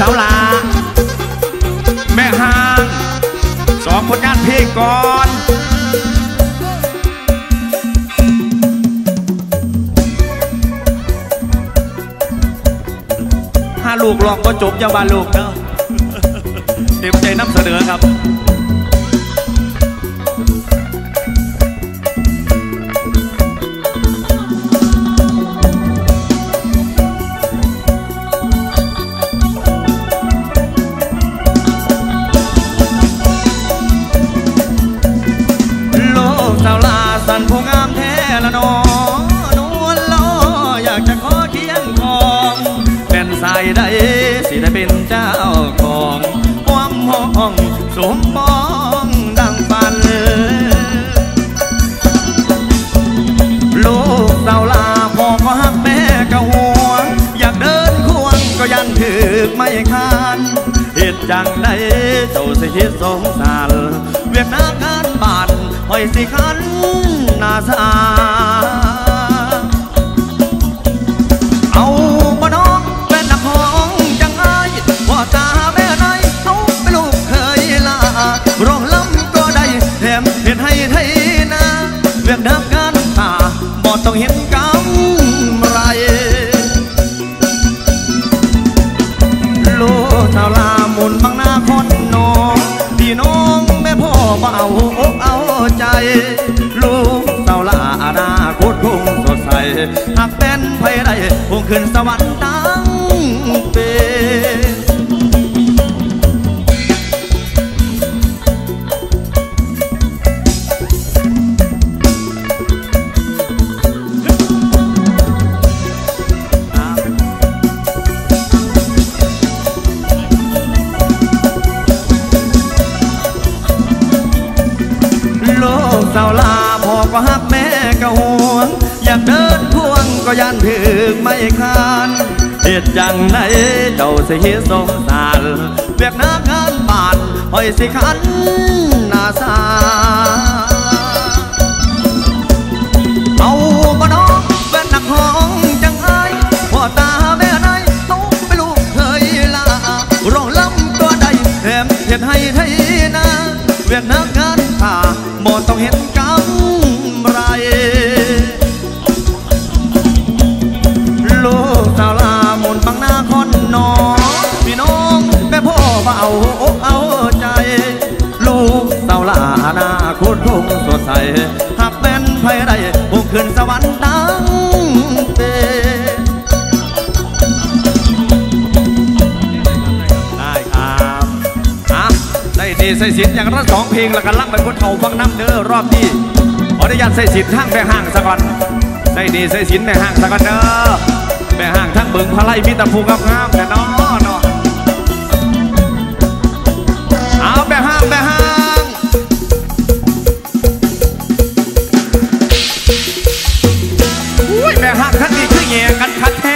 าวลาแม่ห้างสองผลงานเพลงก่อนถ้าลูกลองก็จบอย่าว่าลูกเนาะเต็มใจนำเสนอครับสันผู้งามแท้ละน้องนวลล้ออยากจะขอเคียงของเป็นสายใดสิได้เป็นเจ้าของความห้องสมปองดังฝันลูกสาวลาพ่อก็ฮักแม่ก็ห่วงอยากเดินควงก็ยันถึกไม่คานเหตุจังใดเจ้าสิคิดสงสารเวียดนามงานบ้านหอยสิขันนาซาเอาบ่น้องเป็นนักห้องจังไงพ่อตาแม่นายเขาเป็นลูกเคยลาร้องล้ำก็ได้แถมเห็นให้ไทยนาเวียงดับกันตาบ่ต้องเห็นกำไรลูกชาวลามุนบางนาคนน้องพี่น้องแม่พ่อบ่เอาอกเอาใจลูกสาวลาอนาคตคงสดใสหากเป็นไผได้คงขึ้นสวรรค์ตั้งเป็นสาวลาพ่อก็ฮักแม่ก็ห่วงอยากเดินพ่วงก็ยันถึกไม่คานเหตุจังไหนเจ้าสิคิดสงสารเวียกนักงานบ้านหอยสิขันนาซาเอาบ่น้องเป็นนักห้องจังไงพ่อตาแม่นายเขาเป็นลูกเคยลาร้องล้ำตัวใดแถมเห็นให้ไทยนาเวียกนักงานข้าบ่ต้องเห็นกำไรลูกสาวลามุนบางนาคนน้องพี่น้องแม่พ่อบ่เอาอกเอาใจลูกสาวลาอนาคตคงสดใสหากเป็นไผได้คงขึ้นสวรรค์ตั้งเป็นได้ครับใส่ดีใส่สินอย่างละสองเพลงแล้วกันลักไปคนเขาฟังน้ำเด้อรอบนี้ขออนุญาตใส่สินทั้งแม่ห้างสะก่อนใส่ดีใส่สินแม่ห้างสะก่อนเด้อแม่ห้างทั้งเบิ่งพลายมีตะพูงามๆแต่น้อเอาแม่ห้างแม่ห้างอุ้ยแม่ห้างท่านนี้คือแย่กันคัดแท้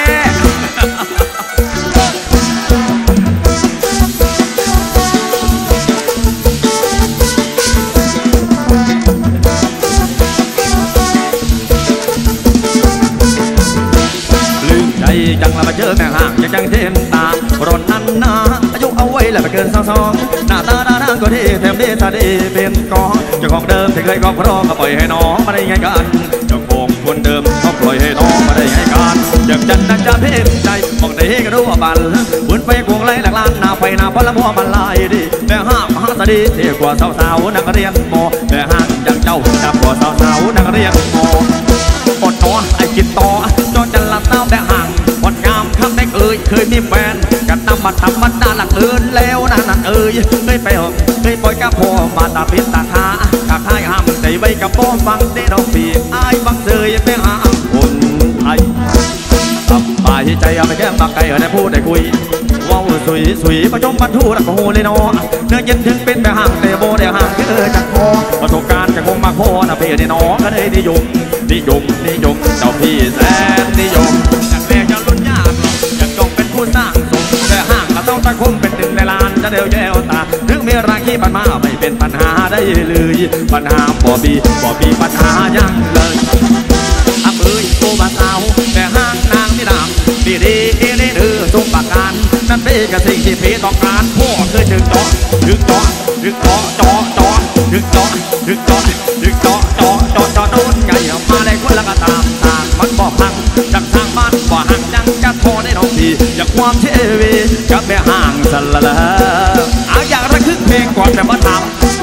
จังละมาเจอแม่ห่างจังเทนตาร้อนนั้นนาอายุเอาไว้แล้วไปเกิน22หน้าตาด้านก็ดีแถมดีตาดีเป็นกองเจ้าของเดิมที่เคยครอบครองก็ปล่อยให้น้องมาได้ไงกันเจ้าของคนเดิมเขาปล่อยให้น้องมาได้ไงกันอยากจันนักจะเพ่งใจมองได้ก็รู้ว่าบันหุ่นไปควงไล่หลักล้านหน้าไฟหน้าพละมัวมันลายดีแม่ห่างมหาสดีเท่กว่าสาวๆนักเรียนมอแม่ห่างอย่างเจ้าจับกว่าสาวๆนักเรียนมออดตัวไอ้กินต่อจนจันละเต้าแม่ห่างอดงามคำได้เคยมีแฟนกันนำมาทำมันน่าหลักเอินแล้วนั่นเคยไปเคยปล่อยกับพ่อมาตาพิษตาขาขาท้ายห้ามใจใบกับพ่อฟังได้ดอกปีไอ้บังเสยไปหาคนไทยสบายใจเอาไปแก้มปากไก่ได้พูดได้คุยว้าวสวยประจมบรรทุกรักโหเลยเนาะเนื้อเย็นถึงเป็นแม่ห่างแต่โบได้ห่างจากพ่อประสบการณ์จากคงมาพ่อนะพี่ได้น้องก็ได้นิยมเจ้าพี่แสนนิยมจากแรกจะลุ้นยากอยากจงเป็นผู้สร้างสมแต่ห่างก็ต้องตะคุ่มเป็นหนึ่งในล้านจะเดียวแย่ตาถึงมีราคีปัญหาไม่เป็นปัญหาได้เลยปัญหาบ่มีปัญหายังเลยอับโกบาสาวแต่ห่างนางที่ดำดีดื้อทุกประการนั่นเป็นกระสิ่งที่พี่ต้องการพวกคือถึงจอถึงจอถึงจอจอจอถึงจอถึงจอถึงจอจอจอจอโดนใหญ่มาได้คนละก็ตามทางมันบอกพังจังทางบ้านบ่ห่างจังจะทอได้น้องพี่อยากความเชวีกับแม่ห่างสละละอยากระคึกเพลงก่อนแบบว่าทำ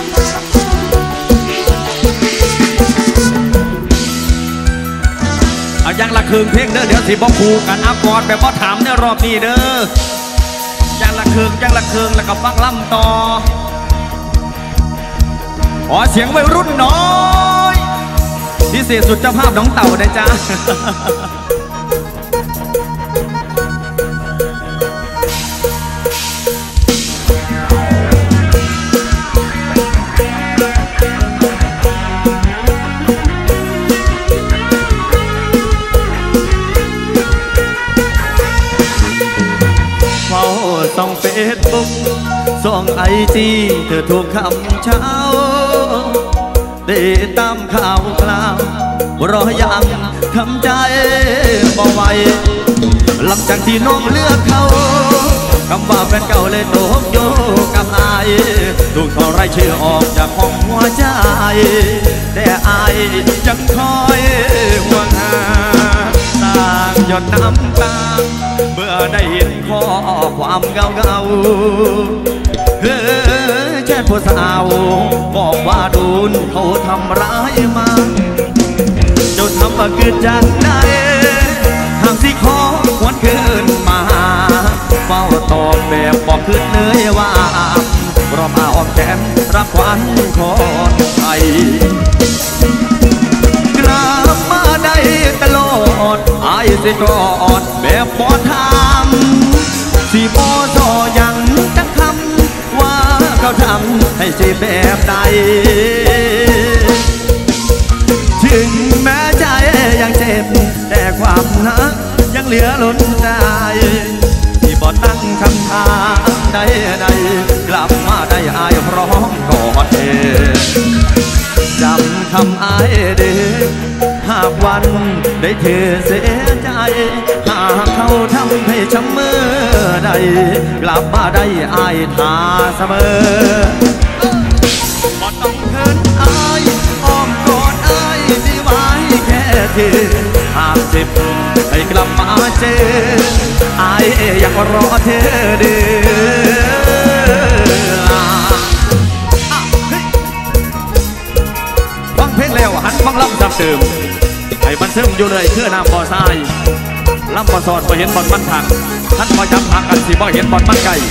ยังละคืนเพลงเด้อเดี๋ยวสิบอกคู่กันเอาก่อนแบบว่าถามในรอบนี้เด้อยังละคืนแล้วก็ฟังล่ำต่อขอเสียงวัยรุ่นน้อยพิเศษสุดเจ้าภาพน้องเต่านะจ๊ะส่องเฟซบุ๊กส่องไอจีเธอถูกคำเช้าได้ตามข่าวกล่าวรอยังทำใจบ่ไหวหลังจากที่น้องเลือกเขาคำว่าแฟนเก่าเลยตกโยกับอายถูกขอไรชื่อออกจากห้องหัวใจแต่อายจังคอยห่วงหาต่างหยดน้ำตาเมื่อได้เห็นข้อความเก่าเฮ้ยแช่ผู้สาวบอกว่าโดนเขาทำร้ายมาเจ้าทำมาเกิดจากไหนหากสิขอหวนคืนมาเฝ้าตอบแบบบอกคืนเนยว่ารอมาอ้อมแขนรับควันคนไทยกลับมาได้ตลอดไอ้สิกอดแบบพอทำสิบอสอยังจักคำว่าเขาทำให้สิแบบใดถึงแม้ใจยังเจ็บแต่ความรักยังเหลือล้นใจที่บ่ตั้งคำถามใดกลับมาได้อายพร้อมกอดเธอจำคำอายเด้อหากวันได้เธอเสียใจหากเขาทำให้ช้ำเมื่อใดกลับมาได้อายทาเสมอบ่ต้องเขินอายอ้อมกอดอายที่ไว้แค่เธอหากเจ็บให้กลับมาเจออายอยากรอเธอเด้อฟังเพลงแล้วหันฟังลำจับเติมให้มันซึมอยู่เลยคือน้ำบ่อทรายลำบ่อสอดบ่เห็นบอลมันถักท่านบ่จับทางกันสิบ่เห็นบอลมันไก่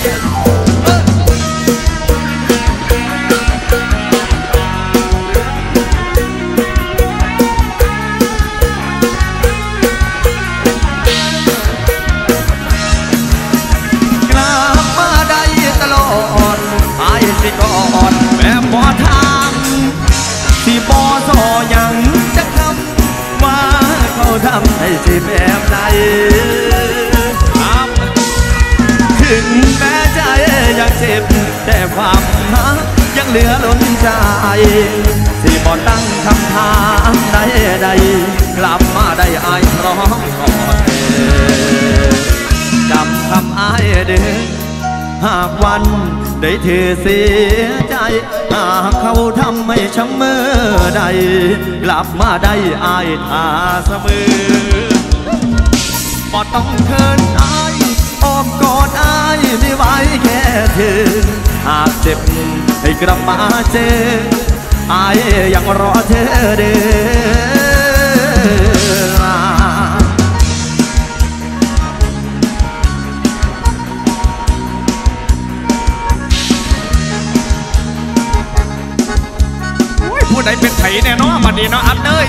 กลับมาได้ตลอดไอ้สิกอดแบบบ่ทางสิบ่สอยังจะคำว่าเขาทำให้สิแบบใดถึงแม้ใจยังเจ็บแต่ความรักยังเหลือล้นใจสิบ่ตั้งคำถามใดกลับมาได้อายพร้อมกอดเธอจำคำอายเด้อหากวันได้เธอเสียใจหากเขาทำให้ช้ำเมื่อใดกลับมาได้อายทาเสมอบ่ต้องเขินอายอ้อมกอดอายไม่ไหวแค่เธอหากเจ็บให้กลับมาเจออายยังรอเธอเด้อผู้ใดเป็นไผ่แน่นอนบัดนี้เนาะอับเต้ย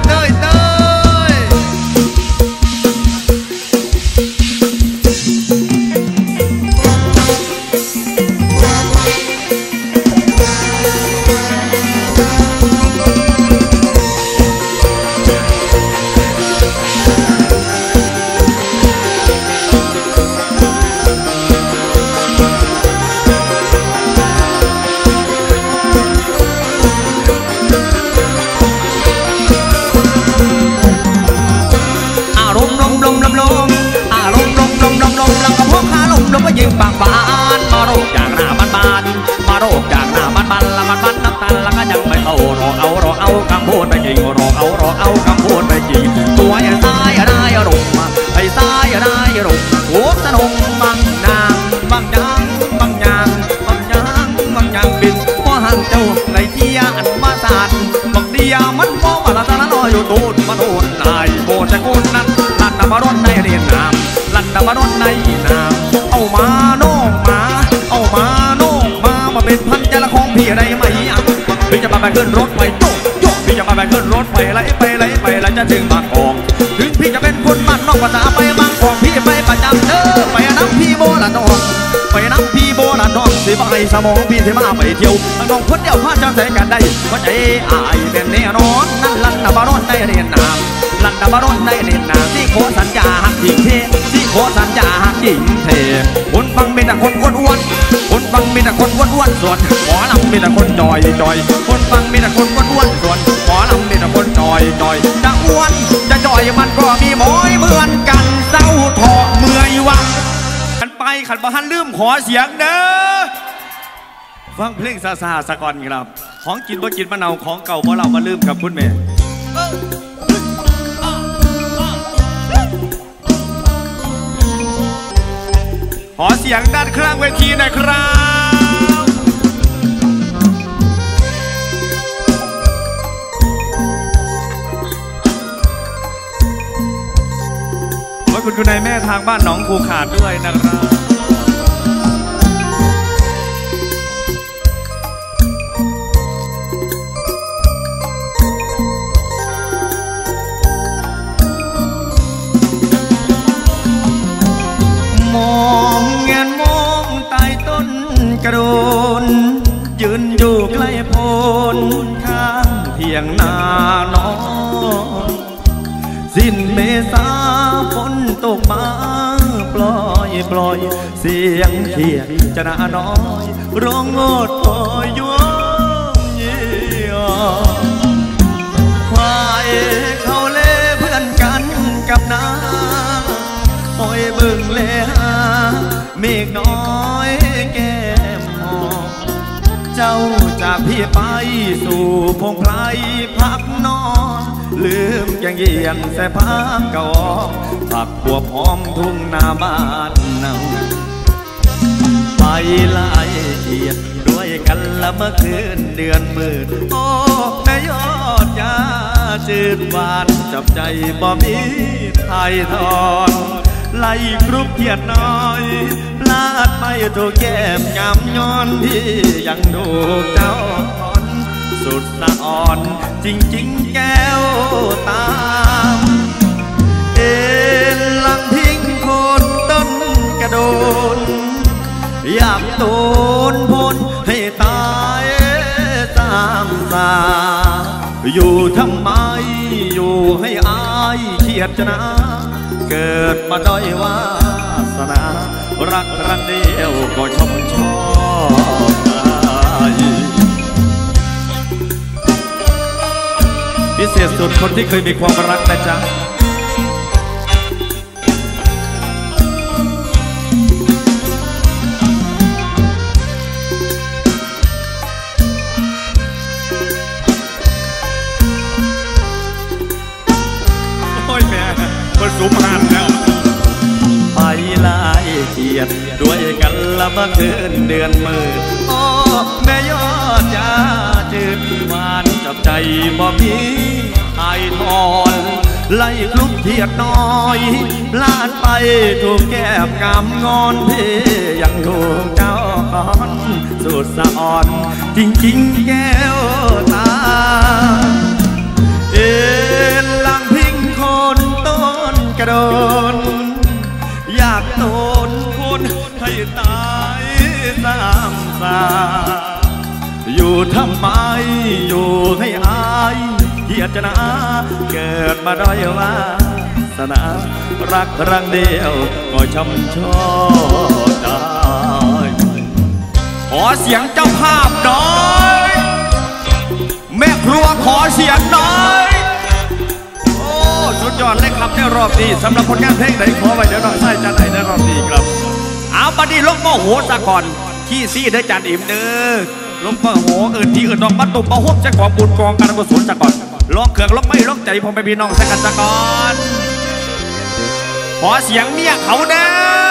ยิงปากบานมาโรคจากหน้าบ้านมาโรคจากหน้าบ้านละบ้านน้ำตาลละก็ยังไม่โตรอเอาคำพูดไปจริงรอเอาคำพูดไปจริงตัวไอ้ซ้ายได้รุมไอ้ซ้ายได้รุมโอ้สนุกบังนางบังยังบังยางบังยางบังยางบินพ่อห่างเจ้าในเทียอันมาสานบังเดียมันมองว่าละตาละน้อยอยู่ตูนมาตูนนายโบจะกูนั้นลันดามารอนในเรียนนามลันดามารอนในนามเอามาโน่มาเอามาโน่มาเป็นพันยาละของพี่ได้ไหมพี่จะมาไปขึ้นรถไฟโยกพี่จะมาไปขึ้นรถไฟไหลไปจะถึงบางกอกถึงพี่จะเป็นคนบ้านนอกภาษาไปบางกอกพี่ไปประจำเด้อไปน้ำพี่โบราณน้องไปน้ำพี่โบราณน้องสิไปสมองพี่สิมาไปเที่ยวน้องคนเดียวพาจะใส่กันได้เพราะใจอายเป็นแน่นอนนั่นลันดาบารอนได้เรียนนามลันดาบารอนได้เรียนนามที่โคสัญญาหักหญิงเทที่โคสัญญาหักหญิงเทคนฟังมีแต่คนอ้วนคนฟังมีแต่คนอ้วนส่วนหมอลำมีแต่คนจอยคนฟังมีแต่คนอ้วนส่วนหมอลำมีแต่คนจอยจะอ้วนจะจอยมันก็มีหมอยเหมือนกันเศร้าทอเมื่อยวังกันไปขันบ้านลืมขอเสียงเด้อฟังเพลงซาสะก่อนครับของกินบ่กินมะนาวของเก่าเพราะเรามาลืมกับคุณแม่ขอเสียงด้านข้างเวทีหน่อยครับขอบคุณคุณนายแม่ทางบ้านหนองคูขาดด้วยนะครับมองเงนมองใต้ต้นกระโดนยืนอยู่ใกล้โพนข้างเถียงนานอนสิ้นเมษาฝนตกมาปล่อยเสียงเขียดจะน่าน้อยร้องโอดโอยยวงเยี่ยควายเขาเล่เพื่อนกันกับนาโอยบึงเลหาเมฆน้อยแก้มหอมเจ้าจากพี่ไปสู่พงไพรพักนอนลืมยังเยียนแส่พักเก่าผักบัวพร้อมทุ่งนาบ้านเนาไปไล่เกียดด้วยกันละเมื่อคืนเดือนมืดโอ้นายยอดยาจืดหวานจับใจบ่มีไทยทอนไล่กรุบเกียดน้อยพลาดไปถูกแก้มยำย้อนที่ยังดูเจ้าอ่อนสุดสะอ่อนจริงแก้วตามเอ็นลังพิงโคนต้นกระโดนอยากโดนพ้นให้ตายตามสาอยู่ทำไมอยู่ให้อายเขียดชนะเกิดมาด้อยวาสนารักครั้งเดียวก็ชอบพิเศษสุดคนที่เคยมีความรักนะจ๊ะโอ้ยแม่คนสูงผ่านแล้วไปไล่เกียดด้วยกันละเมื่อคืนเดือนมืดโอ้แม่ยอดยาจืดหวานจับใจบ่มีไอทอนไล่คลุกเทียดน้อยพลาดไปถูกแก้มกำงอนพี่ยังถูกเจ้าอ่อนสุดสะอ่อนจริงแก้วตาเอ็นลังพิงโคนต้นกระโดนอยากโดนคนให้ตายตามสาอยู่ทำไมอยู่ให้อายเกียรตินาเกิดมาด้อยวาสนารักครั้งเดียวก็ช้ำชอบได้ขอเสียงเจ้าภาพหน่อยแม่ครัวขอเสียงหน่อยโอ้สุดยอดเลยครับในรอบนี้สำหรับผลงานเพลงไหนขอไว้เดี๋ยวน้องไส้จะไหนในรอบนี้ครับเอาบัดนี้ลงโมโหซะก่อนขี้ซี่เด้อจานอิ่มเด้อลงมาโหอื่นที่อื่นน้องมาตุ่มมาฮุบจะกองบุญกองการกุศลจะก่อนร้องเกือกร้องไม่ร้องใจผมไปพี่น้องสักกันจะก่อนขอเสียงเมียเขาเด้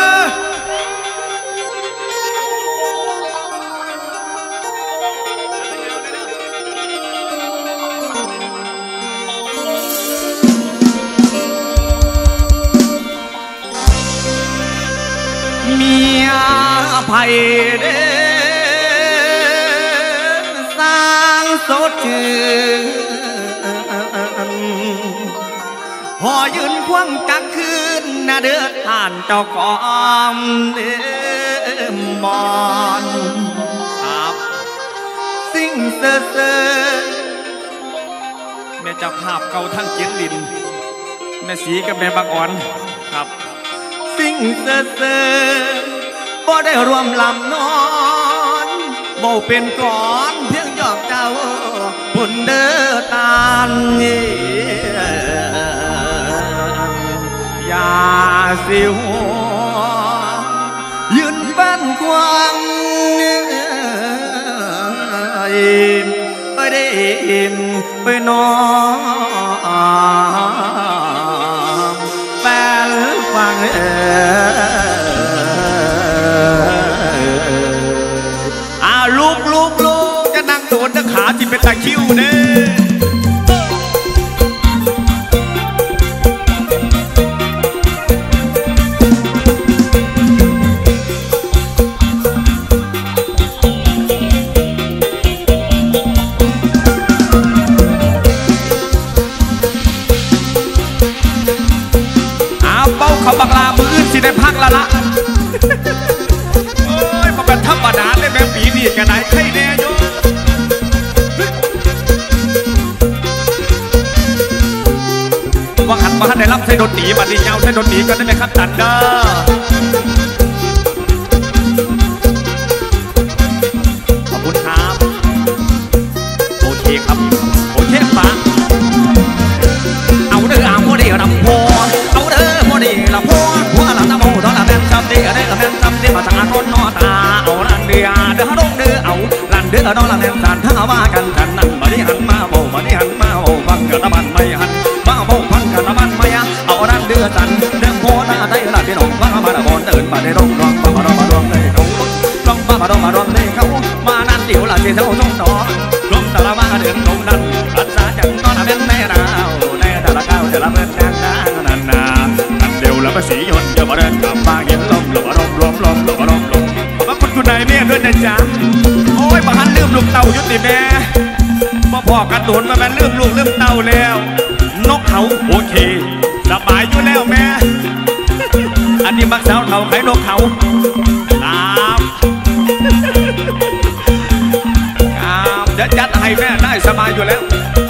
อเมียไผ่เด้สร้างสดชื่นพอยืนควงกลางคืนน่ะเดือดผ่านเจ้าของเดิมบอนครับสิ่งเซ่อแม่เจ้าภาพเก่าทั้งเกียรติลินแม่สีกับแม่บางอ่อนครับสิ่งเซ่อบ่ได้รวมลำนอนบ่เป็นก่อนเพียงหยอกเจ้าบุญเด้อตาลอย่าสิวยืนบ้านกว้างไปได้อิ่มไปนอนแฟนฟังลูกจะนั่งโดนตะขาที่เป็นตะคิ้วเด้เป้าเขาบังลามืออื่นสิได้พักละโอ้ยมันเป็นธรรมดาเลยแม่ปีนี่กันไหนใครแน่โยว่าหันมาได้รับใช้ดนตรีบัดนี้ยาวใช้ดนตรีก็ได้ไหมครับจันเด้อขอบคุณครับโอเคครับโอเคปะเอาเด้อเอาโมเดลนำพอเอาเด้อโมเดลนำพอหัวหลังน้ำโมตอนละแม่จำเด้อเด้อแม่จำเด้อมาทางคนนอตาเอาลันเดือเด้อลงเด้อเอาลันเด้อน้องละแม่จันถ้าว่ากันจันนั่นมาดิหันมาโบมาดิหันมาโอ้ฟังกระบันไม่หันมาโบฟังกระบันไม่เอาลันเดือจันเด้อโพน่าได้ละพี่น้องว่ามาละบอลเดินมาได้ร้องร้องมาร้องมาร้องได้เขาร้องมาร้องมาร้องได้เขามานั่นเดี๋ยวละที่เจ้าจงนอนลมตะละว่าเดินตรงนั้นรักษาจังนอนละแม่แม่ดาวในแต่ละก้าวจะละเบิดนางนางนันนาอันเดียวละภาษียนต์จะมาเดินกลับมาเย็นลมลมมาร้องร้องร้องร้องร้องร้องมาคุณนายแม่ด้วยนะจ๊ะโอ้ยมาหันลืมลูกเต่ายุติแม่มาพอกันโดนมาแม่ลืมลูกลืมเต่าแล้วนกเขาโอเคสบายอยู่แล้วแม่อันนี้มักสาวเต่าไข่นกเขาครับครับจะจัดให้แม่ได้สบายอยู่แล้ว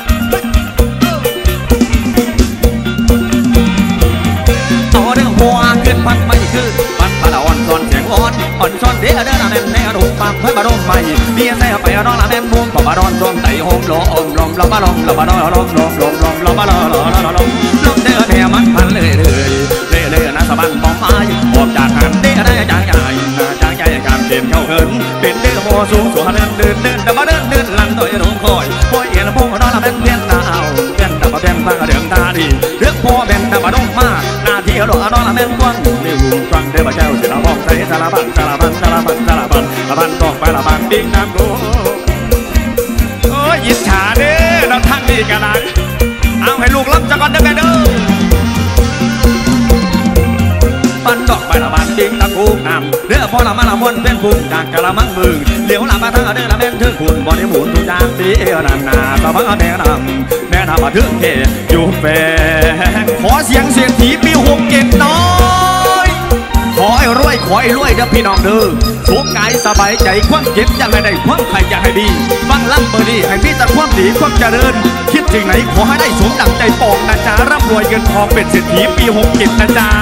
ต่อเรื่องหัวขึ้นพันไม่คือพันพลาอ่อนซ้อนเสียงอ่อนซ้อนเดี๋ยวเดินแม่แม่รูปปังเพื่อมาร่มไปเบี้ยแซ่ไปร้องละแม่มุมพอมาร้อนร่วมไต่โฮมลมลมลมมาลมลมมาลมลมลมลมลมลมมาลมลมลมลมเดือดแห่มันพันเลยนะสะบันมองไม้ออกจากหันเดือดได้จางใหญ่การเดินเข้าเหินเป็นเดือดโมสูงสวนเดินแต่มาเดินลันโดยรุ่งคอยพอยเอ็นพงนอนละเป็นเพี้ยนดาวเพี้ยนแต่มาเพี้ยนฟังเดิมตาดีเรื่องพ่อเป็นแต่มาดงมาหน้าที่หล่อนอนละเป็นกว้างเดือดฟังเดือดเจ้าเสียละบ้องใส่สารบันต้องไปละบันดิ้งน้ำกูโอ้ยยินฉาเด้อเราท่านนี่กันนะเอาให้ลูกรับจักรเด้อแม่เด้อปันดอกไปละบันดิ้งตะกูงามเรือพอละมาละมวนเป็นพุ่งจากกะละมังมึงเหลียวละมาทั้งเด้อละแม่ถึงคุณบ่ได้หมุนทุกอย่างตีนันนาสะพังแนะนำมาถึงเทอยู่แฝงขอเสียงเสียงผีปีหกเก็บน้อยขอให้รวยเด้อพี่น้องเด้อสุขกายสบายใจความเจ็บยังไงได้ความใครอยากให้ดีฟังลำเบอร์ดีให้พี่แต่ความดีความเจริญคิดสิ่งไหนขอให้ได้สมดังใจปองนะจ๊ะร่ำรวยเงินทองเป็นเศรษฐีปี67นะจ๊ะ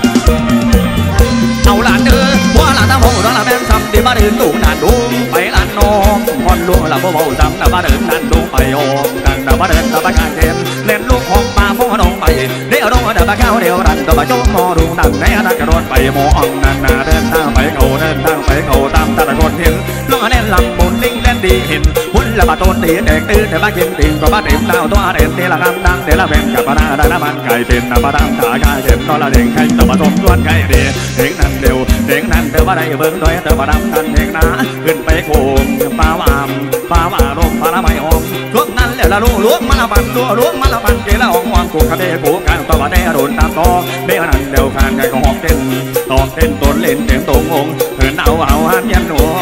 เอาหลานเด้อว่าหลานตาโมร้องละแม่ทำดีมาเดินดูนานดูไปหลานน้องพอนลวงละบ่เบาจำนะบ้าเดินนั่นลงไปโอมนั่งนะบ้าเดินนะบ้าการเกมเล่นลูกของป่าพ่อน้องไปเดี๋ยวน้องเดินมาเข้าเดี๋ยวรันก็มาโจ้มอดูนั่งในอนาคตรถไปมองนั่งนาเดินทางไปเก่าตามตะคนเห็นลงเล่นลำบนลิงเล่นดีเห็นหุ่นละบาต้นตีแดกตื่นแต่บ้ากินติ่งก็บ้าเต็มดาวตัวเด่นเดละคำดังเดละแบ่งกับบ้าได้น้ำมันไก่เป็นน้ำบ้าดำขาไก่เข็มนอนละเด้งไข่ตะบะสมส่วนไก่เดียเด้งนั่นเดียวเด้งนั่นเดียวบ้าได้เบิ้งด้วยเดียวบ้าดำนั่นเด้งนะขึ้นไปโค้งฟ้าว่าลมฟ้าละไม่อมช่วงนั้นแล้วละล้วงมาละบันตัวล้วงมาละบันเกละห้องวางกูกระเบกูการตัวแน่โดนตามต่อเดี๋ยวนั่นเดียวคานไก่ก็หอกเต้นตอกเต้นต้นเล่นเสียงตรงองเหินเอาหันยันหัว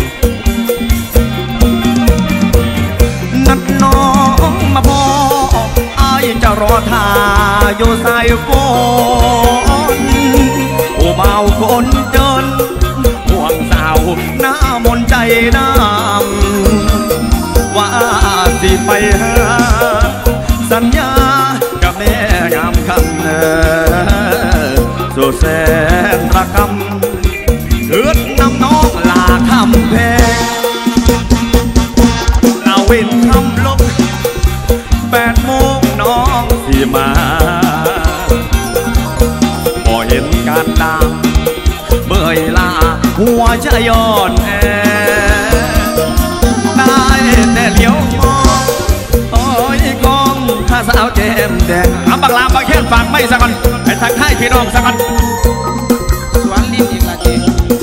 นัดน้องมาพอไอจะรอท่าอยู่ใส่ก้นโอ้เบาคนเดินห่วงสาวหน้ามนใจดำว่าสิไปหาสัญญากับแม่งามคำสุดแสนระกำเลือดน้ำน้องลาคำแพงเอาเว้นคำลบ8 โมงน้องสิมาพอเห็นการดามเมื่อยลาหัวใจย้อนแอได้แต่เลี้ยวมองโอ้ยกองข้าสาวแก้มแดงเอาบักลามบักแค้นฝากไม่สักคนให้ทักทายพี่น้องสักคนสวนลิ้นอีกละที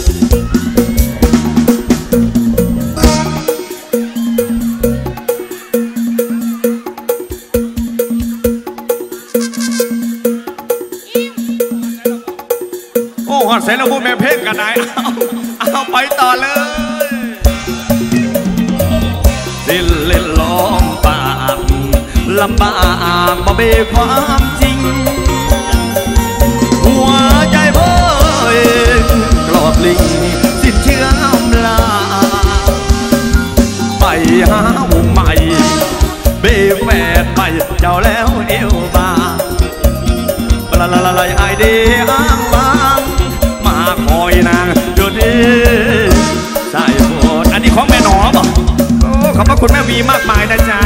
เสร็จแล้วพูดแม่เพลงกันไหนเอาไปต่อเลยสิ้นเล่นล้อมปากลำบากบ่เบความจริงหัวใจเบ้ยกรอบลิงสิ้นเชื่อมลาไปหาวงใหม่เบแฟนใหม่เจ้าแล้วเอวบาละไอเดียอ้างบางมาคอยนางอยู่ดีใส่โบดอันนี้ของแม่หนอป่ะโอ้ขอบพระคุณแม่วีมากมายนะจ๊ะ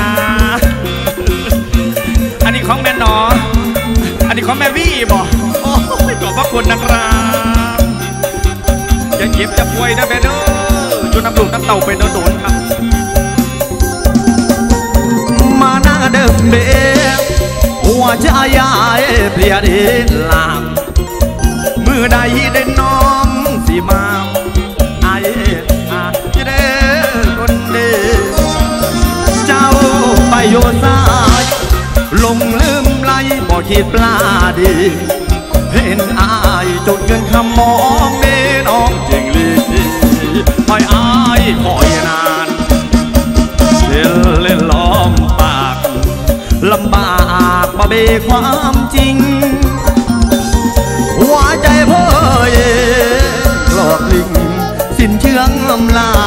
อันนี้ของแม่หนออันนี้ของแม่วีป่ะโอ้ขอบพระคุณนะครับอย่าเจ็บจะป่วยนะแม่เด้อจุดน้ำดุน้ำเต่าเป็นโดนครับมาหน้าเดิมเบี้ยหัวใจยายเปลี่ยนลางมือใดได้น้องสิมาไอ้จะได้คนเดีเจ้าไปโยสายลงลืมไหลบ่คิดปลาดีเห็นอายจุดเงินคำมองเด้น้องจริงลีคอยอายคอยนานเล่นล้อมปากลำบากบ่เบความจริงหัวใจเพ้อหลอกลิงสิ้นเชื่องลำลา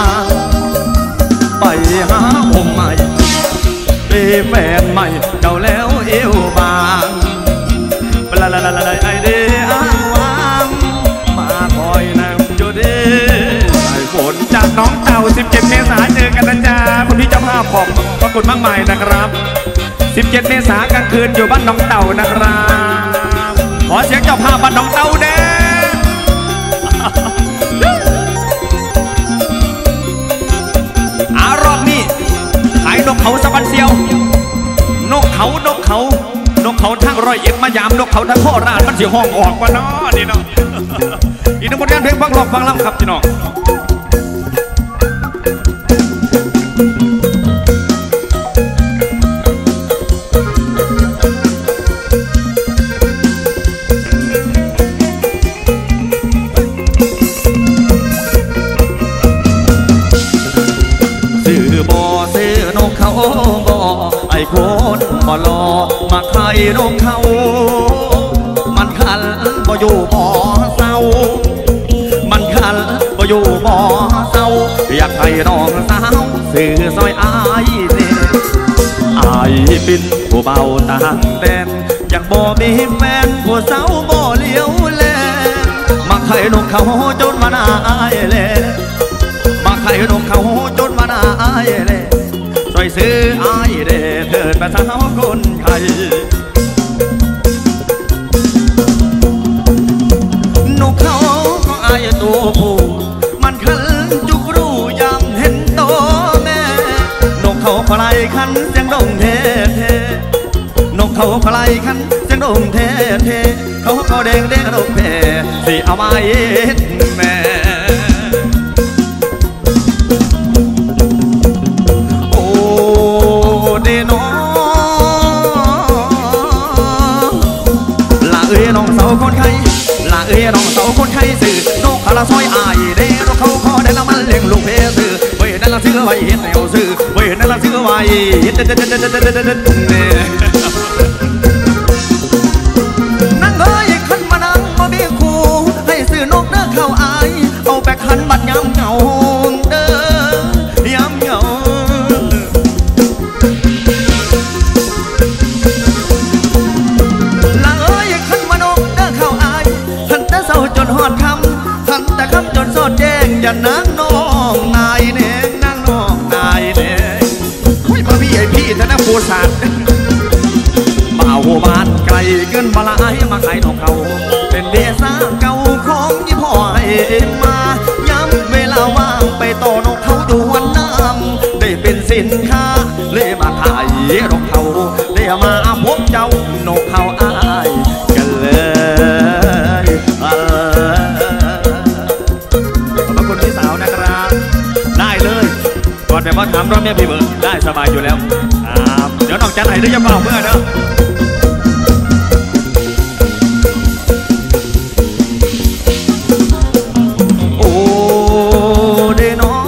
ไปหาผมใหม่เบแฟนใหม่เจ้าแล้วเอวบางละไอเดียอ้างวางมาคอยนำอยู่ดีไอ้ฝนจากน้องเต่า17 เมษายนเจอกันนะจ๊ะคุณพี่เจ้าภาพขอบพระคุณมากมายนะครับ17 เมษายนกลางคืนอยู่บ้านน้องเต่านะครับขอเสียงเจ้าภาพบ้านน้องเต่าแน่รอบนี้ขายนกเขาสะบันเซียวนกเขาทั้ง101มายามนกเขาทั้งโคราชมันเสียห้องออกกว่าน้อนี่เนาะอีกหนึ่งผลงานเพลงฟังหลอกฟังล่ำครับพี่น้องไอ้คนบ่รอมาใครนกเขามันขันบ่อยู่บ่เศร้ามันขันบ่อยู่บ่เศร้าอยากให้น้องสาวสื่อซอยอายเนี่ยอายเป็นผู้เบาต่างแดนอยากบ่มีแฟนผู้สาวบ่เลี้ยวแลมาใครนกเขาจนมาหน้าอายแลมาใครนกเขาซื้อไอ้เด้เถิดไปสาวคนไทยนกเขาก็อายตัวผู้มันคันจุกรู้ยามเห็นโตแม่นกเขาพลายคันเสียงดงเทเทนกเขาพลายคันเสียงดงเทเทเขาก็เด้งเด้งดกเพสิเอามาเย็ดแม่โอ้เดนอละเอ้ยน้องสาวคนไทยละเอ้ยน้องสาวคนไทยสื่อนกเขาละซอยอายเด้นกเขาคอได้ละมันเลี้ยงลูกเพสื่อเว้ยนั่นละซื้อไว้เห็ดแนวสื่อเว้ยนั่นละซื้อไว้เห็ดนั่งเอ้ยขันมานั่งมามีคู่ให้ซื้อนกเด้อเข้าอายเอาแบกขันบัดย้ำเหงาเด้อย้ำเหงาละเอ้ยขันมานกเด้อเข้าอายขันแต่เศร้าจนหอดคำขันแต่คำจนสอดแจ้งอย่านั่งน้องนายเน่งนั่งน้องนายเน่ไม่มาพี่ไอพี่แต่นะผู้สัตว์บ่าวบ้านไกลเกินบลายมาขายนกเขาเป็นเดซ่าเก่าของยี่พ่อให้มาย้ำเวลาว่างไปต่อนกเขาอยู่วันน้ำได้เป็นสินค้าเลยมาขายนกเขาได้มาพบเจ้านกเขาอายกันเลยขอบคุณพี่สาวนะครับได้เลยก่อนไปมาถามรอบนี้พี่เบิร์ดได้สบายอยู่แล้วเดี๋ยวน้องจันไหนได้ยังเปล่าเพื่อนเนาะโอ้เดนอ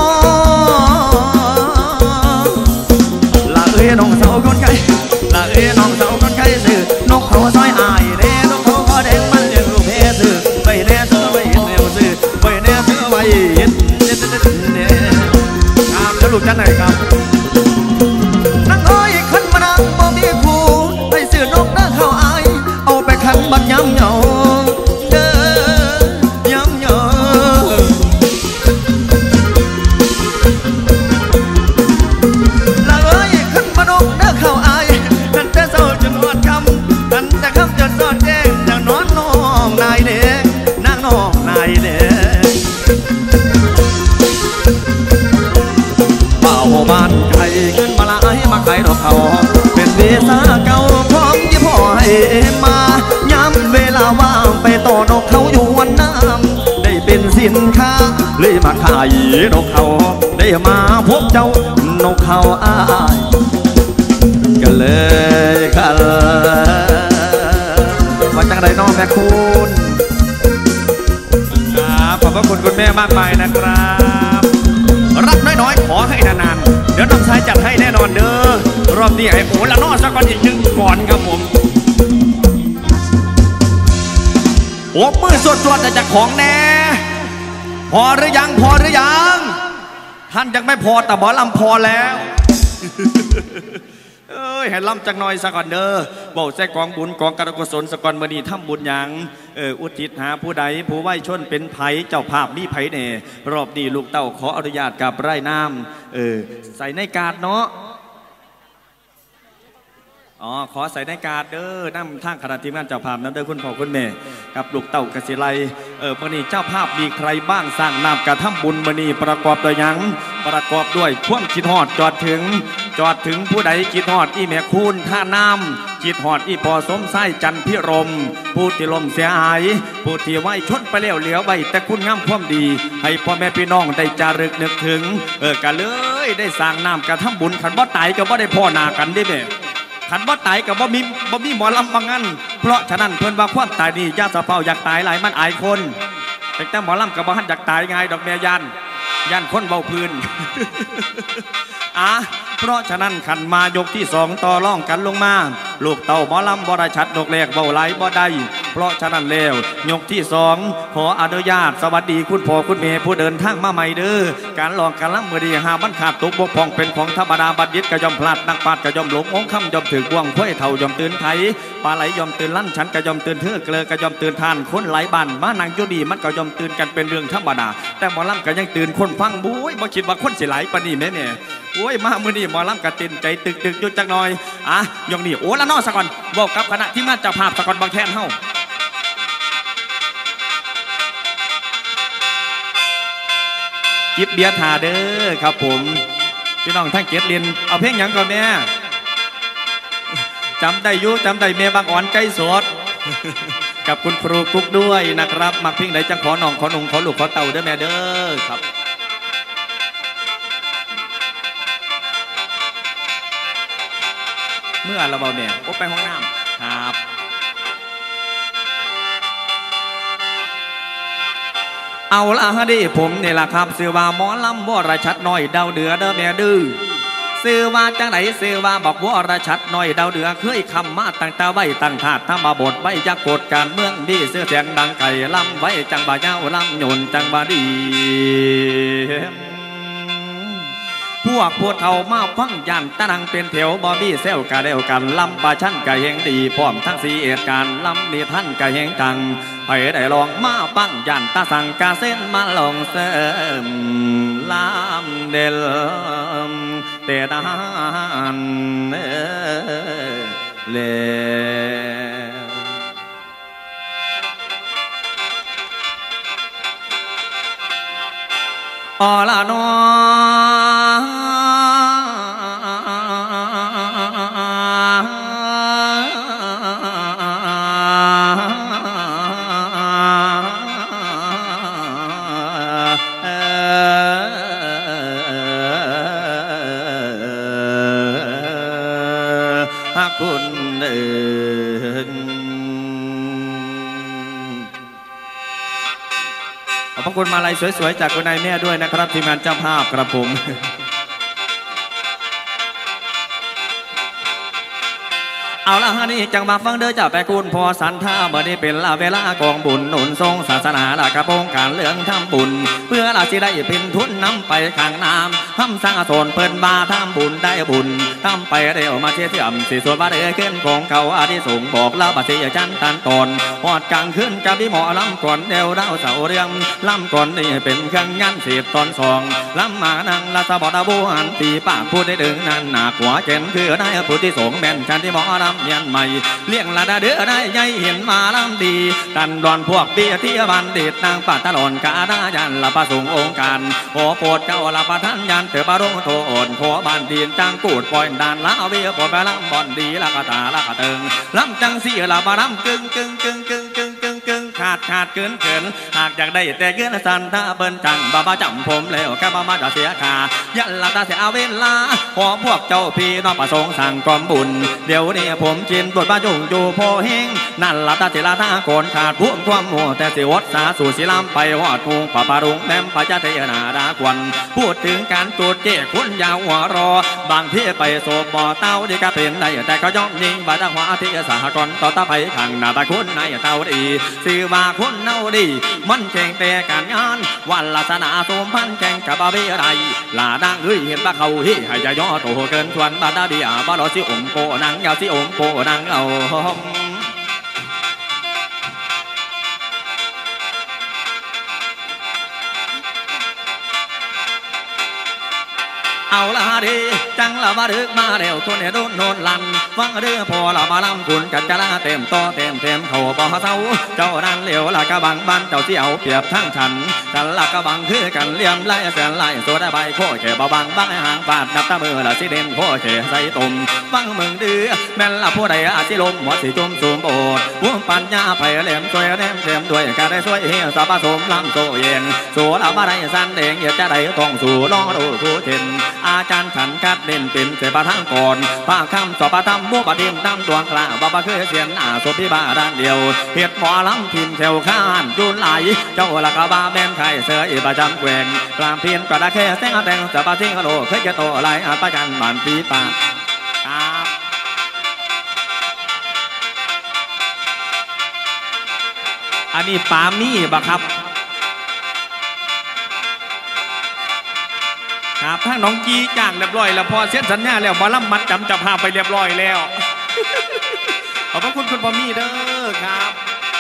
ละเอ้ยน้องสาวคนไกลละเอ้ยน้องสาวคนไกลสื่อนกเขาซอยอายเด้นกเขาก็เด้งมันเลี้ยงลูกเพสื่อไปแน่เธอไว้เห็นแนวสื่อไปแน่เธอไว้เห็นครับจะหลุดจันไหนครับนั่งเอ้ยขันมานั่งบ่มีคู่ให้ซื้อนกเด้อเข้าอายเอาไปขันบัดย้ำเหงาเด้อย้ำเหงาละเอ้ยขันมานกเด้อเข้าอายขันแต่เศร้าจนหอดคำขันแต่คำจนสอดแจ้งนางนอนน้องนายเด้นางน้องนายเด้บ่าวบ้านไกลเงินมาลายมาขายดอกเขาเป็นเดซ่าเก่าของยี่พ่อให้มาย้ำเวลาว่างไปต่อนกเขาอยู่วันน้ำได้เป็นสินค้าเลยมาขายนกเขาได้มาพบเจ้านกเขาอายกันเลยกันมาจากไหนน้องแม่คุณครับขอบพระคุณคุณแม่มากมายนะครับรักน้อยๆขอให้นานๆเดี๋ยวน้องชายจัดให้แน่นอนเด้อรอบนี้ไอ้โอละนอสักก่อนอีก1ก่อนครับผมโอ้มือสวดๆจากของแน่พอหรือยังพอหรือยังท่านยังไม่พอแต่หมอลำพอแล้วเอ้ยให้ลำจักหน่อยสักก่อนเด้อบอกใส่กองบุญกองการกุศลสักก่อนมื้อนี้ทำบุญหยังอุทิศหาผู้ใดผู้ไหว้ชนเป็นไผเจ้าภาพมีไผแน่รอบนี้ลูกเต้าขออนุญาตกับไร่น้ำใส่ในกาดเนาะขอใส่ในกาดเด้อน้ำทางคณะทีมงานเจ้าภาพน้ำเด้อคุณพ่อคุณแม่กับลูกเต้ากสิไลมื้อนี้เจ้าภาพมีใครบ้างสร้างน้ำกระทำบุญมื้อนี้ประกอบด้วยหยังประกอบด้วยพ่วงคิดฮอดจอดถึงผู้ใดคิดฮอดอีแม่คูณท่าน้ำคิดฮอดอีพอสมไส้จันพิรมผู้ที่ลมเสียหายผู้ที่ไว้ชนไปแล้วเหลียวไว้แต่คุณงามความดีให้พ่อแม่พี่น้องได้จารึกนึกถึงกันเลยได้สร้างน้ำกระทำบุญขันบ่ตายก็บ่ได้พ่อหน้ากันดิแม่ขันบ่ตายกับบ่มีหมอลำบางงั้นเพราะฉะนั้นเพิ่นว่าความตายนี่ญาติสะเปาอยากตายหลายมันอายคนแต่หมอลำกับบ่หันอยากตายไงดอกแม่ยันคนเบาพื้นเพราะฉะนั้นขันมายกที่2ต่อร่องกันลงมาลูกเต่าหมอลำบ่ได้ชัดดอกแรกเบาไหลบ่ได้เพราะฉะนั้นแล้วยกที่2ขออนุญาตสวัสดีคุณพ่อคุณแม่ผู้เดินทางมาใหม่เด้อการลองการล้ำมือดีหาบันขาดตกบกพร่องเป็นของธรรมดาบัดยึดกระยอมพลาดนักปาดกระยอมหลงองคำยอมถือกวงค่อยเท่ายอมตื่นไทยปลาไหลยอมตื่นลั่นฉันกระยอมตื่นเถื่อเกลือกระยอมตื่นทานคนไหลบันมานางยุดีมันกระยอมตื่นกันเป็นเรื่องธรรมดาแต่หมอลำก็ยังตื่นคนฟังบุ้ยบ่คิดว่าคนสิไหลปานนี้แม่เนี่ยโอ้ยมามือนี่หมอลำกระตินใจตึกยุดจักหน่อยยองนี่โอ้ละนอสะก่อนบอกกับคณะที่มาเจ้าภาพสะก่อนบางแคนเฮาจิบเบียร์ถาเด้อครับผมพี่น้องทั้งเกียรติเรียนเอาเพลงหยังก่อนแม่จำได้ยุจำได้เมียบางอ่อนใกล้สดกับคุณครูกุ๊กด้วยนะครับมักเพลงไหนจังขอหน่องขอหนุ่งขอลูกขอเต่าเด้อแม่เด้อครับเมื่อเราเบาเนี่ยไปห้องน้ำครับเอาละฮะดิผมนี่แหละครับซื้อว่าหมอลำวรชัดน้อยดาวเดือเด้อแม่ดื้อซื้อว่าจังไหนซื้อว่าบอกวรชัดน้อยดาวเดือเคยคำมาตั้งตาไว้ตั้งถาดทำมาบทไว้ยักกดการเมืองดีเสื้อเสียงดังไก่ลำไว้จังบ่าเย้าลำหยุนจังบ่าดีพวกพูดเท่ามาฟังยันตะนังเป็นแถวบอบี้เซลกะเดียวกันลำปาชั่นกะเฮงดีพร้อมทั้งสีเอ็ดการลำนี่ท่านกะเฮงจังไปได้ลองมาฟังยันตะสั่งกะเส้นมาลองเสริมลำเดลเตดานเลอละนอคุณขอบพระคุณมาลัยสวยๆจากคุณนายแม่ด้วยนะครับทีมงานเจ้าภาพกระผม เอาละฮะนี่จังมาฟังเด้อเจ้าแปรคุณพอสันท่าเมื่อนี้เป็นลาเวลากองบุญหนุนทรงศาสนาละกระโปงการเลื่องทำบุญเพื่อเราจะได้เป็นทุนนำไปข้างน้ำทำสร้างโซนเพิ่นบาทำบุญได้บุญทำไปเร็วมาเชี่ยเสื่อมสิส่วนบาเดือขึ้นของเขาอาทิสูงบอกลาบัติจันตันตอนหอดกลางขึ้นกับพี่หมอลำก่อนเดวดาวเสาเรียงลำก่อนนี่เป็นเครื่องงานเสียบตอนสองลำมานังลาสบอดาบูหันตีปากพูดได้ดึงนั่นหนักหัวเจนคือได้ผู้ที่สงแม่นชันที่หมอลำยันใหม่เลี้ยงละดาเดือได้ใหญ่เห็นมาลำดีตันดอนพวกเบี้ยที่บันเด็ดนางปัตตลอนกาดายันละประสงค์องค์การขอโปรดเจ้าละประท่านยันเถอปารงโทอ่อนขอบ้านดินจังกูดปล่อยดานละเบี้ยปล่อยไปลำบอนดีละกะตาละกะเติงลำจังสีละบาลำกึ่งขาดเกินหากอยากได้แต่เกินสันถ้าเปิ้นจังบ้าจำผมแล้วแค่บ้าจะเสียขายันละตาเสียเวลาขอพวกเจ้าพี่น้องประสงค์สั่งกอมบุญเดี๋ยวนี้ผมกินตรวจบ้าจุงอยู่พอเฮงนั่นละตาเสียละตาโกนขาดพุ่มความหัวแต่สิวัดสาสู่ศิลามไปหอดพุงป่าปารุงแต้มปะจะเทนาดาควันพูดถึงการจูดเจ๊คุณยาวหัวรอบางที่ไปโศบบ่อเต้าดีก็เป็นได้แต่ก็ย่อมยิงบาดหัวที่สหกรณ์ต่อตาไปขังหน้าตาคุณในเต้าดีสื่อว่าคนเน่าดีมันแข่งแต่การงานวันลักษณะสมพันแข่งกับบาเบียไรลาดังเห็นบ้าเขาให้จะย่อโตเกินชวนบาดาเบียบ้าเราสิอมโปนังยาวสิอมโปนังเอาเอาละดีจังละมาดึกมาเร็วคนเนี่ยโดนโนนลันฟังเรื่องพอละมาลำคุณกันจะละเต็มต่อเต็มเขาบ่เศร้าเจ้านั่นเหลียวละกะบังบ้านเจ้าที่เอาเปรียบทั้งฉันละกะบังคือกันเลี่ยมไล่แสนไล่ตัวได้ใบโคเขบ่บังบ้างห่างปาดนับตามือละสิเด่นโคเขใส่ตุ่มฟังมึงดื้อแม่นละผู้ใดอาศิลมหัวสิจุ่มสูมโอดวงปัญญาไผ่เหลี่ยมช่วยเต็มด้วยการได้ช่วยเฮียสาบสมลำโตเย็นสู่ละมาได้สันเด้งเหยียดจะได้ต้องสู่ล้อดูผู้เช่นอาจารย์ฉันกัดเด่นเป็นเสพทางก่อนป้าคำสอบประทำบัวประเดียมตั้มดวงกล้าบ่เคยเสียนหน้าสุพิบาด้านเดียวเห็ดหมอลำทิมแถวข้านยุนไหลเจ้าละกะบาแม่นไข่เสืออีประจำแกว่งกลางเพียนกระดาแค่แสงแต่งสะบาทิ้งโลเคยจะโตไหลประกันบ้านปีปาอันนี้ปามี่บะครับครับถ้าน้องจีจ้างเรียบร้อยแล้วพอเซ็นสัญญาแล้วมาล่ำมัดจำจะพาไปเรียบร้อยแล้วขอบพระคุณคุณปามี่เด้อครับ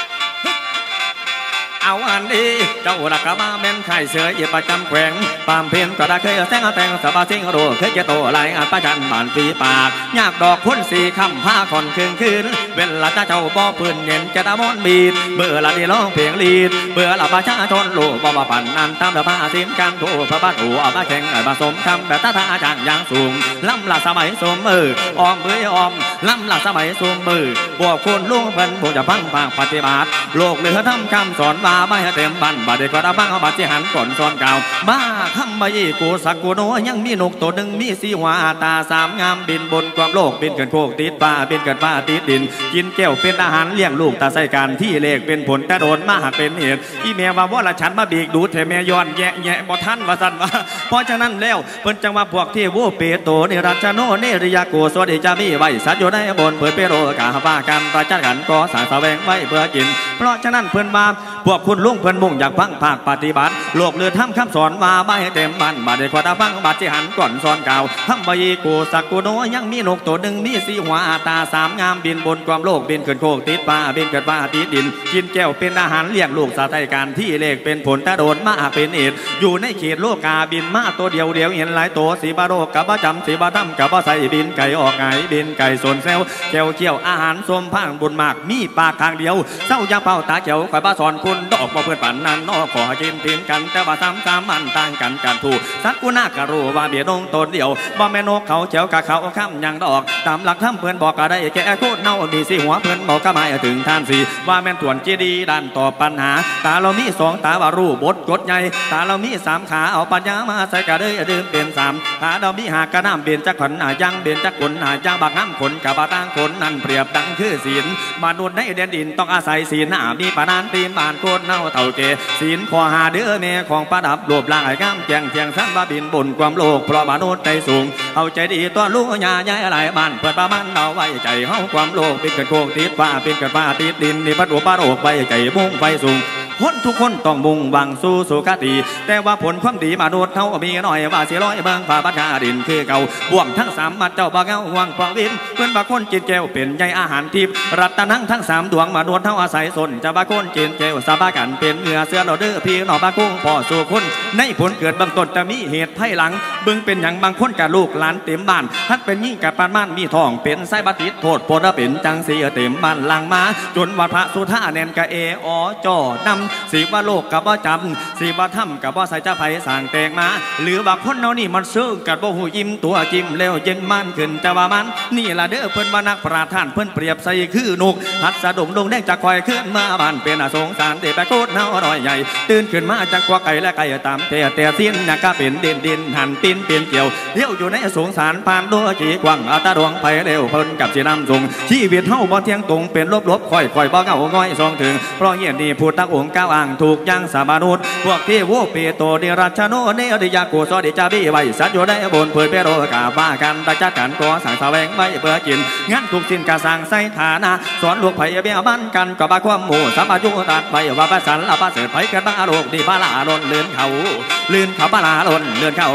เอาอันดีเจ้าหลักกะมาแม่นไข่เสือเอียประจำแขวงปามเพียนก็ได้เคยแทงแต่งสบาสิงโรเคยจะโตไหลอันประจันบานปีปากยากดอกพ้นสีคำผ้าคอนคืนเวลาเจ้าบ่อปืนเย็นจะตะมอนบีดเบื่อละดีร้องเพลงลีดเบื่อละประชาชนโลบ่มาปั่นอันตามละผ้าสินกันถูพระบาทูเอามาแข่งผสมคำแบบท่าจางยางสูงล่ำละสมัยสมมือออมเบื่อออมล่ำละสมัยสมมือบวกคนลุงเพิ่นบวกจะพังปากปฏิบัติโลกเหลือทำคำสอนว่าไม่ให้เต็มบันบาดเด็กก็ได้บ้างเอาบาดที่หันก่อนซ้อนเก่าบ้าทำไมกูสักกูโนยังมีนกตัวหนึ่งมีสีหัวตาสามงามบินบนความโลกบินเกินโคกติดป่าบินเกินป่าติดดินกินแก้วเป็นอาหารเลี้ยงลูกตาใส่การที่เลขเป็นผลแต่โดนมาหักเป็นเหตุอีเมียว่าละฉันมาบีกดูเทเมียย้อนแย่บ่ท่านว่าสันว่าเพราะฉะนั้นแล้วเพิ่นจังว่าพวกที่วูเปโตเนรัชโนเนริยาโกสวัสดิจามีไว้สัตว์อยู่ในบนเปิดเปโรกาว่ากันประจันกันก็สายแสวงไว้เพื่อกินเพราะฉะนั้นเพิ่นมาพวกคุณลุงเพิ่นมุ่งอยากฟังภาคปฏิบัติโลกเลือทำคำสอนมาใบเต็มมันบาดเด็กก็ได้ฟังบาดที่หันก่อนซ้อนเก่าทำใบกูสักกูโนยังมีนกตัวหนึ่งมีสีหัวตาสามงามบินบนความโลกบินเกินโคกติดป่าบินเกินป่าติดดินกินแก้วเป็นอาหารเลี้ยงลูกสาไทยการที่เลขเป็นผลตะโดนมาเป็นเอ็ดอยู่ในเขตโลกาบินมาตัวเดียวเห็นหลายตัวสีบาโรกับบ้าจำสีบาทำกับบ้าใส่บินไก่ออกไก่บินไก่สนเซลเจียวเกี่ยวอาหารส้มพังบุญมากมีปากทางเดียวเศร้ายาเป่าตาเจียวข่อยบ้าสอนคุณดอกบ่เพื่อนปั่นนั่นนอขอกินพิมกันแต่ว่าซ้ำมันต่างกันกันถูกสัตว์กูน่ากระรู้ว่าเบียดงตนเดียวบ่แม่นกเขาเจียวกับเขาข้ามยังดอกตามหลักธรรมเพื่อนบอกก็ได้แก่โคตรเน่ามีสีหัวเพื่อนบอกก็หมายถึงท่านสีว่าแม่นตวนจีดีด้านตอบปัญหาตาเรามีสองตาว่ารู้บทกดใหญ่ตาเรามีสามขาเอาปัญญามาใส่กระเดยดื่มเป็นสามตาเรามีหากระน้ำเบียนจักขนยังเบียนจักขนยังบางน้ำขนกับบาตั้งขนนั่นเปรียบดังคือศีลมนุษย์ในแดนดินต้องอาศัยศีลมีปานานตีนบานโคตรเน่าเต่าเกศีลขอหาเดือเนของประดับรวบร่างไอ้ก้ามแจงเทียงสั้นว่าบินบนความโลกเพราะมนุษย์ใจสูงเอาใจดีตัวลูกยาย้ายอะไรบ้านเปิดประมันเอาไว้ใจเฮาความโลกเป็นกระโกงติดฟ้าเป็นกระฟ้าติดดินนี่พัดหัวปาโรกไว้ใจมุ่งไฟสูงคนทุกคนต้องมุ่งหวังสู่สุขติแต่ว่าผลความดีมาโดดเท่ามีหน่อยว่าสิร้อยเบิ่งฝ่าบัดชาดินคือเก่าบ่วงทั้งสามมัดเจ้าบ่าเงาห่วงควงวินเพื่อนบาคนจิตแก้วเป็นใยอาหารทิพย์รัตนังทั้งสามดวงมาโดดเท่าอาศัยสนจะบาคนจิตแก้วสาบากันเป็นเนื้อเสื้อเราเด้อพี่หน่อบากุ้งพ่อสู่คนในผลเกิดบางต้นจะมีเหตุไพ่หลังบึงเป็นอย่างบางคนกับลูกหลานเต็มบ้านท่านเป็นยิ่งกับปานบ้านมีทองเป็นไส้บัติโทษโพดเป็นจังสีเต็มบ้านหลังมาจนวัดพระสุธาแนนกะเออจ่อนำสีว่าโลกกับว่าจำสีว่าถ้ำกับว่าใส่เจ้าไผ่สั่งแตงมาหรือบางคนเอานี่มันซื้อกับว่าหูยิ้มตัวจิ้มแล้วยังมันขึ้นแต่ว่ามันนี่ละเด้อเพิ่นว่านักปราท่านเพิ่นเปรียบใส่คือนกหัดสะดุ้งดงแดงจากคอยขึ้นมาบ้านเป็นสงสารเด็กไปโคตรเน่าอร่อยใหญ่ตื่นขึ้นมาจากกว่าไก่และไก่ตามแต่สิ้นนักก็เป็นดินหันปีนเปลี่ยนเกี่ยวเลี้ยวอยู่ในสงสารผ่านโดยจีกว่างอัตดวงไปเร็วเพิ่นกับสีน้ำสูงชีวิตเฮาบ่เที่ยงตรงเป็นลบค่อยบ่เก่าง่อยซองถึงเพราะเหี้ยนี่พูดตั้งองค์ก้าวอ่างถูกยังสาบานุษพวกที่วูเปโตเดรัชโนเนอริยาโกสอดิจาบีไว้สัตว์อยู่ได้บนเผยเปโรกาบ้ากันตะจัดกันก็สั่งแสวงไว้เพื่อกินงั้นทุกสิ้นกาสั่งใส่ฐานะสอนลูกไผ่เบี้ยบ้านกันก็บ้าความหมู่สัมปยุตัดไปว่าภาษาละภาษาไผ่กันบ้าโลกดีบ้าลาลนเลื่อนเขาบ้าลาลนเลื่อนเขา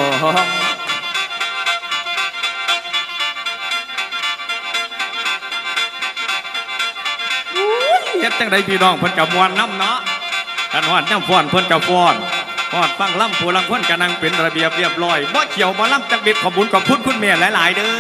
เฮ็ดจังไดพี่น้องเพิ่นกับมวลน้ำเนาะกันหอดย่ำฟ้อนเพิ่นกับฟ้อนหอดฟังล่ำผู้ลังคนกันนั่งเป็นระเบียบเรียบร้อยบ่เขียวบ่ล่ำจักเบ็ดขอบบุญขอบพุทธคุณแม่หลายๆเด้อ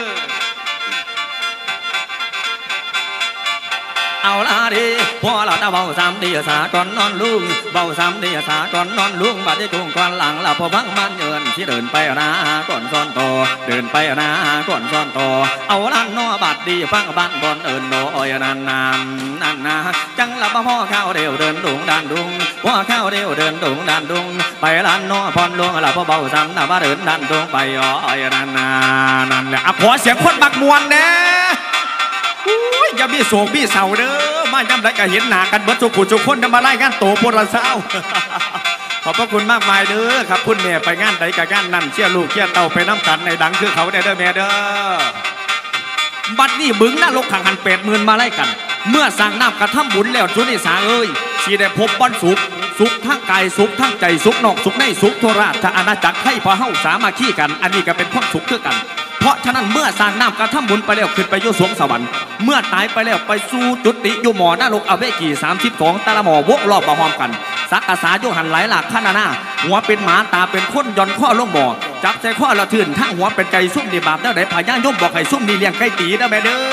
เอาละดิพ่อเราตาเบาสามดีสาก่อนนอนลุงเบาสามดีสาก่อนนอนลุงบัดนี้กุ้งก่อนหลังละพอพังมันเยินที่เดินไปนะก่อนซ้อนโตเดินไปนะก่อนซ้อนโตเอาละนอบัดดีฟังบ้านบอนเอิญโนอยนันนาจังละพ่อข้าวเดียวเดินดุงดันดุงพ่อข้าวเดียวเดินดุงดันดุงไปร้านนอพรลุงละพ่อเบาสามน่ะว่าเดินดันดุงไปอ้อยนันนานั่นแหละขอเสียงคนบักมวนแน่อย่ามีโศกมีเศร้าเด้อมาย้ำได้ก็เห็นหน้ากันเบิดสุขุสุขคนจะมาไล่งานโตโพลเศร้าขอบพระคุณมากมายเด้อครับคุณแม่ไปงานใดกับงานนั่นเชี่ยลูกเชี่ยเต่าไปน้ำกันในดังคือเขาเด้อแม่เด้อบัดนี้บึงหน้าลกขังหัน80,000มาไล่กันเมื่อสั่งน้ำกระทำบุญแล้วชุนิสาเอ้ยสีได้พบบ้านสุขสุขทั้งกายสุขทั้งใจสุขนอกสุขในสุขโทราชอาณาจักรให้พอเฮาสามัคคีกันอันนี้ก็เป็นความสุขคือกันเพราะฉะนั้นเมื่อสร้างน้ำกระทำบุญไปแล้วขึ้นไปอยู่สวงสวรรค์เมื่อตายไปแล้วไปสู่จุติอยู่หมอหน้าโลกอเวกี32ตาละหมอวกรอบประหอมกันสักกษาโยหันหลายหลักขนาดหน้าหัวเป็นหมาตาเป็นคนย่อนข้อลงบ่อจับใจข้อละทื่นทั้งหัวเป็นไก่ซุ่มดีบาปแล้วได้พญายมบอกให้ซุ่มดีเลี้ยงไก่ตีนะแม่เด้อ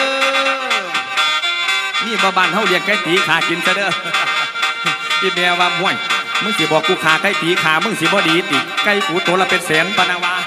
นี่บ้านเฮาเลี้ยงไก่ตีขากินซะเด้อที่แม่ว่าห่วยมึงสิบอกกูขาไก่ตีขามึงสิบ่ดีติไก่กูตัวละเป็นแสนปานาวา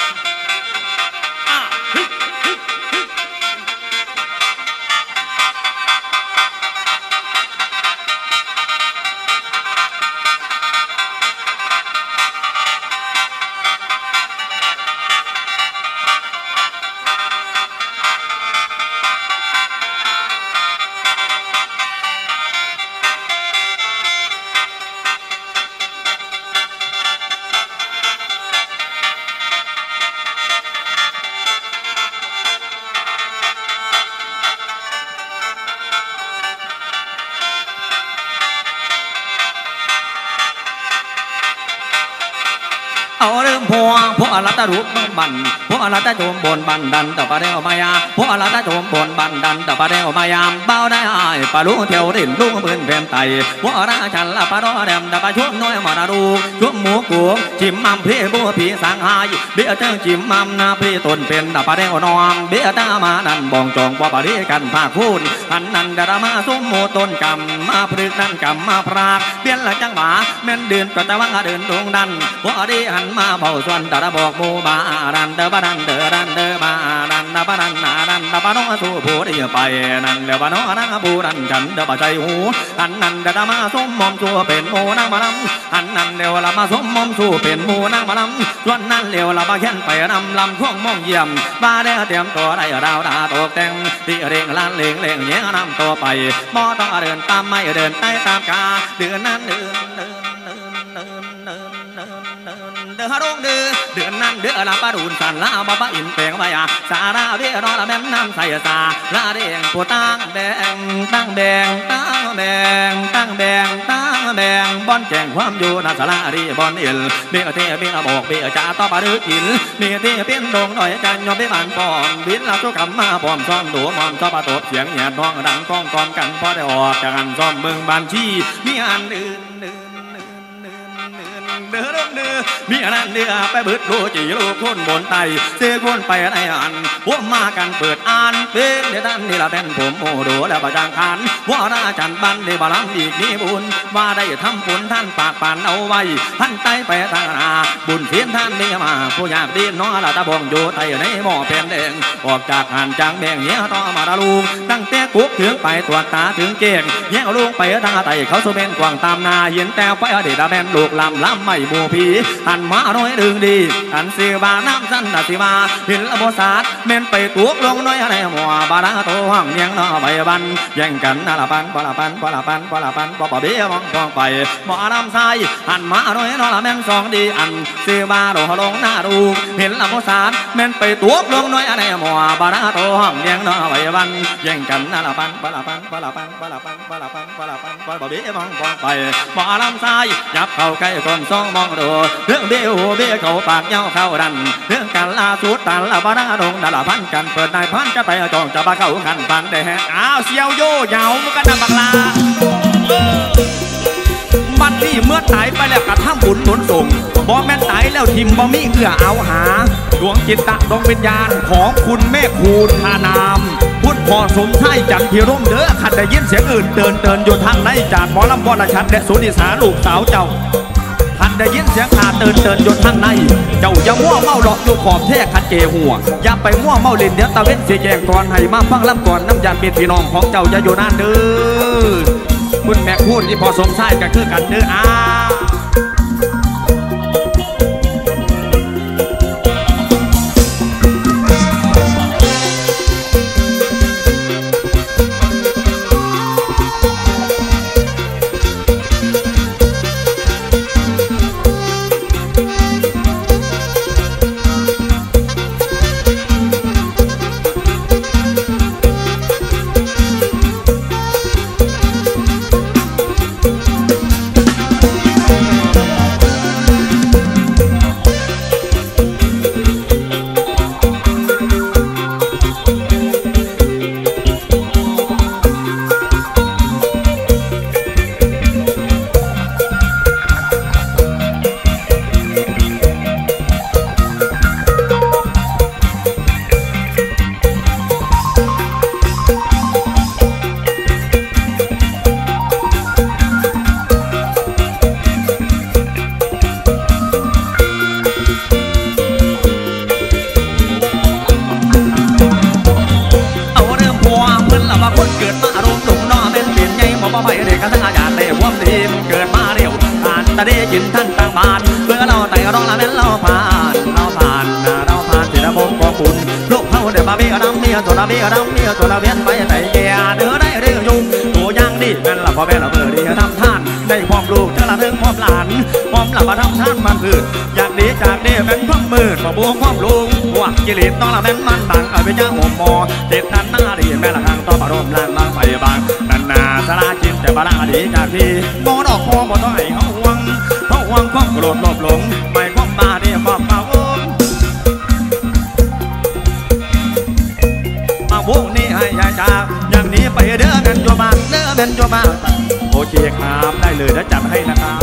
เอาเริ่มพัวพวกอรัตรูปบันพวกอรัตโจมบนบันดันแต่ปะเดวมายาพวกอรัตโจมบนบันดันแต่ปะเดวมายามเบาได้ปะลุเที่ยวดินลุงเพื่อนเป็นไตพวกอรัตฉันละปะรอแดมแต่ปะช่วงน้อยมานาดูช่วงหมูกูจิมมัมพี่บัวพี่สังหายเบี้ยเจ้าจิมมัมนาพี่ต้นเป็นแต่ปะเดวนอมเบี้ยตามานันบองจองว่าปะเดกันภาคพูนอันนันดารามาซุ้มโมต้นกำมาพฤกนั่นกำมาพรากเบี้ยละจังหวาแม่นเดินก็แต่ว่าเดินดงดันพวกอดีหันมาเบาส่วนดาราบอกโมบาดันเดบาดันเดดันเดบาดันดาบาดันนาดันดาบาน้องสู้ผู้ได้ไปนั่นแล้วบาน้องนางผู้ดันฉันเดบาใจหูอันนั้นดามาสมมอมสู้เป็นโมนางมาลำอันนั้นเลี้ยวละมาสมมอมสู้เป็นโมนางมาลำส่วนนั้นเลี้ยวละมาแค้นไปนำลำท่วงมองเยี่ยมบาได้เตรียมตัวได้ดาวดาตกแต่งที่เร่งล้านเล่งเล่งแย่นำตัวไปมอต้องเดินตามไม่เดินใต้ตามกาเดือนนั้นเดือนเดือฮารงเดือนนั้นเดือลาปาดูนสันลาบาบาอินเปงใบอาสาราเวรอละแม่น้ำใส่สาลาเด้งผู้ตั้งแดงตั้งแดงตั้งแดงตั้งแดงตั้งแดงบอนแจงความอยู่นาสารารีบอนอิลเบี้ยเทเบี้ยบอกเบี้ยจ่าต่อปาดึกอิลเบี้ยเทเป็นดงหน่อยจันยอมเบี้ยมันปอมบินลาสุกำมาปอมซ้อมดูมอมซ้อมปาตบเสียงแหบท้องดังก้องกอนกันพอได้ออกจากกันซ้อมเมืองบานชีมีอันอื่นเดือดเดือมีอันนั้นเดือไปเบิดโลจีโลคนบนไตเสียคนไปในอันพวกมากันเปิดอ่านเป็นเดือดนี่ละเป็นผมโมโดแล้วประจังคันว่าราจันบันได้บาลังอีกมีบุญว่าได้ทำบุญท่านปากปานเอาไว้ท่านไตไปทางนาบุญเสียนท่านมีมาผู้อยากดีน้อละตะบองอยู่ไตในหม้อเป็นแดงออกจากหันจางแบ่งเหี้ยต่อมาดาลูกตั้งแต่กุ๊กถึงไปตัวตาถึงเก่งแย่ลูกไปทางไตเขาสุเบนกวางตามนาเห็นแต่ไปอดีตแม่ลูกลำไม่บูผีหันมาน้อยดึงดีหันเสียบาน้ำสั้นดัสิมาเห็นละโบสาดเมนไปตัวลงน้อยอะไรหัวบาราโตห้องเนียงนอใบบันแย่งกันนาละปันปละปันปละปันปละปันปะเบี้ยมองทองไปหมอน้ำใสหันมาน้อยนอละแม่นสองดีอันเสียบาโดลงหน้าดูเห็นละโบสาดเมนไปตัวลงน้อยอะไรหัวบาราโตห้องเนียงนอใบบันแย่งกันนาละปันปละปันปละปันปละปันปละปันปละปันปะเบี้ยมองทองไปหมอน้ำใสยับเข้าใกล้คนสองมองดูเรื่องเบี้ยเขาปากเย้าเข้าดันเรื่องการลาสุดตันละบาราดงดาละพันกันเปิดนายพันจะไปจองจะบาเข้าขันฟันได้แฮะอ้าวเสียวโย่เหยามันก็นำบักลามันนี่เมื่อตายไปแล้วกระทำบุญหนุนส่งบ่แม่นตายแล้วทิมบ่มีเอื้อเอาหาดวงจิตตะดวงวิญญาณของคุณแม่คูณธานามพุทธพอสมไทยจันทิร่มเด้อขัดได้ยินเสียงอื่นเตือนอยู่ทางในจากหมอลำวรชัดและสุนิสาลูกสาวเจ้าท่านได้ยินเสียงขาเตือนอยู่ทางในเจ้าอย่ามั่วเมาดอกอยู่ขอบแท้ขัดเกหัวอย่าไปมั่วเมาเล่นเดี๋ยวตะเว้นเสียแจงก่อนให้มาฟังลำก่อนน้ำยานเป็นพี่น้องของเจ้าอย่าอยู่นานเด้อคุณแม่คูณที่พอสมไทยก็คือกันเด้อตาดีกินท่านต่างบ้านเพื่อเราแต่ร้องละแม่นเราผ่านที่ระบบของบุญลูกเขาเดี๋ยวมาเบี้ยน้ำเมียตัวละเบี้ยน้ำเมียตัวละเวียนไปแต่แก่เนื้อได้เรื่องยุ่งตัวย่างดีแม่นละพอแม่ละเบอร์ดีทำท่านได้พร้อมลูกเจ้าละเรื่องพร้อมหลานพร้อมหลับมาทำท่านมันพืชอยากดีจากดีแม่นพร้อมมืดมาบวงพร้อมลุงพวกกิเลสต้องละแม่นมันบังเอาไปจ้างหัวมอเจ็ดนั้นหน้าดีแม่ละข้างต้องมารวมล่างบางไฟบางนันนาสลาจินแต่บาลาดีจากที่โมดอกโมบ่ต้องให้เขาห่วงความโกรธโลภหลงไม่ความมาดีความมาพวกนี้ให้ยายจากอย่างนี้ไปเด้อกันจัวบางเด้อเป็นจัวบางโอเคครับได้เลยแล้วจัดให้นะครับ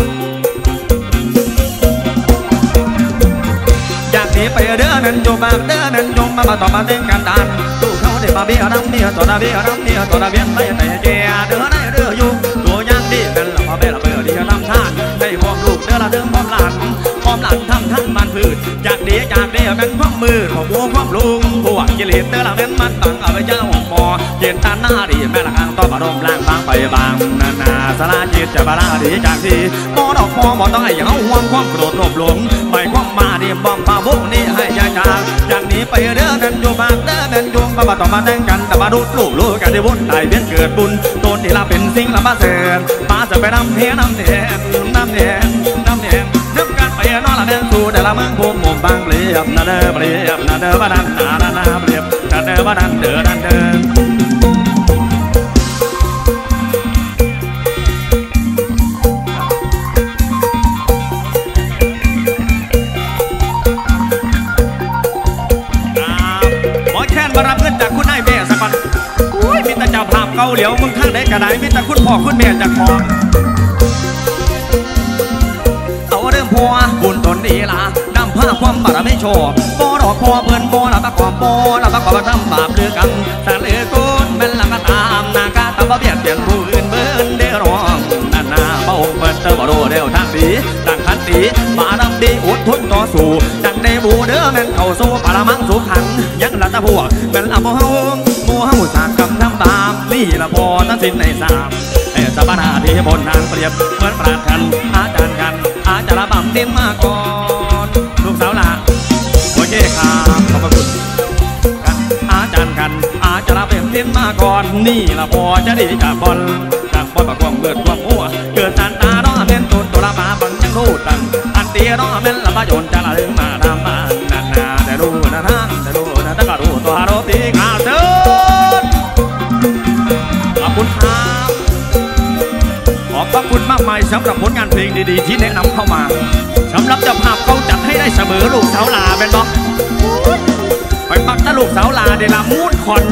อย่างนี้ไปเด้อเป็นจัวบางเด้อเป็นจัวมาต่อมาเต้นกันดันตู้เขาได้มาเบี้ยน้ำเบี้ยตัวละเบี้ยน้ำเบี้ยตัวละเบี้ยไปแต่แก่เด้อได้เด้ออยู่ตัวย่างดีเป็นละมาเบี้ยละเบี้ยดีทำท่านได้พร้อมลูกเด้อละเด้อพร้อมหลานทำท่านมันพืชจากดีเป็นความมือของวัวความลุงพวกกิเลสเด้อละเป็นมันบังเอาไปเจ้าหัวมอเย็นตาหน้าดีแม่ละข้างต้องมารวมล่างบางไปบางนานาสลาจิตจะบาลาดีจากที่มอดอกมอบ่ต้องให้เขาห่วงความโกรธโลภหลงไม่ความมาดีบอมพาพวกนี้ให้ยาจากอย่างนี้ไปเด้อกันอยู่บางเด้อกันจุงมาต่อมาแต่งกันแต่มาดูลูกกันได้วุ่นได้เบี้ยเกิดบุญต้นที่ละเป็นสิ่งละมาเสนมาจะไปน้ำเพียน้ำแดงน้ำกันไปนอนละแม่สู่แต่ละเมืองภูมิบางเปรียบนาเด้อเปรียบนาเด้อบ้านนาเปรียบนาเด้อบ้านเด้อนั่นเด้อหมอแค้นมารับเงินจากคุณนายแม่สักวันมีแต่เจ้าภาพเกาเหลียวมึงทางไหนกระไดมีแต่คุณพ่อคุณแม่จากของพัวบุญตนดีละนำผ้าความบารมีโชว์โบดอกพอเพิ่นโบละตะกอมโบละตะกอมทำบาปเลือกังสารเลือกุนเป็นละก็ตามนากาตะบ่เบียดเปลี่ยนผู้อื่นเบิ้นเดือร้องนานาพระองค์เพิ่นเตอบ่โดเดียวทางดีดังคันดีบารมีอดทนต่อสู้ดังในบูเด้อแม่นเข้าสู่ปรมังสุขังยังละตะพวกเป็นละโมเฮาสากำทำบาปนี่ละพอตัดสินในสามสบานาที่บนนางเปรียบเหมือนปราดกันอาจารย์กันอาจารย์บำเต็มมาก่อนลูกสาวละโอเคครับขอบคุณกันอาจารย์กันอาจารย์เต็มมาก่อนนี่ละพอจะดีจากบอลประกวงเกิดความหัวเกิดตันตาน้อเป็นตุนตัวละมาบังยังรูดตังอันเตียน้อเป็นละมาโยนจะละถึงมาทำมานาแต่รู้นะท่านแต่รู้นะแต่ก็รู้ตัวโรตีขาดเดินขอบคุณครับขอบพระคุณมากมายสำหรับผลงานเพลงดีๆที่แนะนำเข้ามาสำหรับเจ้าภาพเขาจัดให้ได้เสมอลูกสาวลาเป็นบ่ไปปักตะลูกสาวลาเดลามูนคอน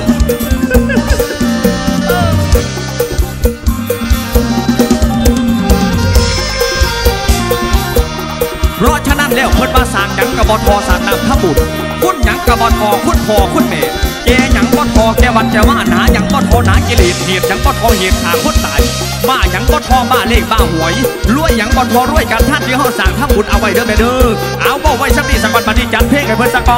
เพราะฉะนั้นแล้วเพิ่นมาสั่งหยังกระบอกทอสั่งนำข้าบุตรคุณหยังกระบอกทอคุณพ่อคุณแม่แกหยังบ่ทอแกวันแกว่าหนาหยังบ่ทอหนากิเลสเหตุหยังบ่ทอเหตุขาคนตายบ้าหยังบ่ทอบ้าเลขบ้าหวยรวยหยังบ่ทอรวยกันท่านที่เขาสั่งข้าบุตรเอาไว้เด้อแม่เด้อเอาบ่ไว้สักทีสักวันบัดนี้จัดเพลงให้เพิ่นสัก